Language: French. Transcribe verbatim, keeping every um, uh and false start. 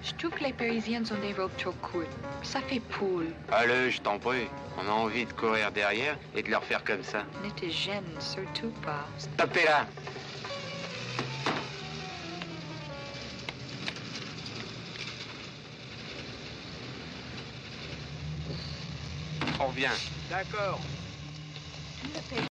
Je trouve que les Parisiennes ont des robes trop courtes. Ça fait poule. Allez, je t'en prie. On a envie de courir derrière et de leur faire comme ça. Ne te gêne surtout pas. Stoppez là! On revient. D'accord.